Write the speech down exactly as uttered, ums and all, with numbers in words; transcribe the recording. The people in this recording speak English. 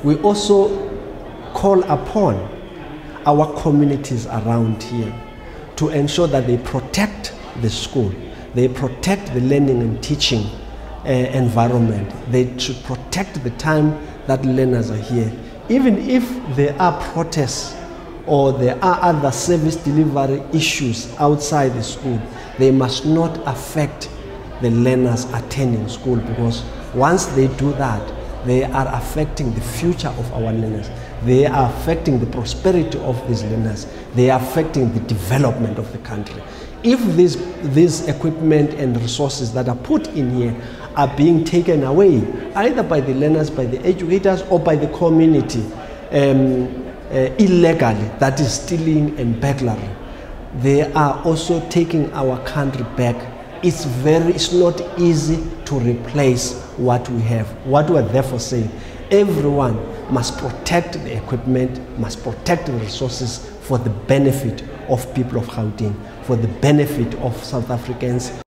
we also call upon our communities around here to ensure that they protect the school, they protect the learning and teaching uh, environment. They should protect the time that learners are here. Even if there are protests or there are other service delivery issues outside the school, they must not affect the learners attending school, because once they do that, they are affecting the future of our learners. They are affecting the prosperity of these learners. They are affecting the development of the country. If this, this equipment and resources that are put in here are being taken away, either by the learners, by the educators, or by the community, um, uh, illegally, that is stealing and burglary, they are also taking our country back. It's very, it's not easy to replace what we have. What we are therefore saying, everyone must protect the equipment, must protect the resources for the benefit of people of Gauteng, for the benefit of South Africans,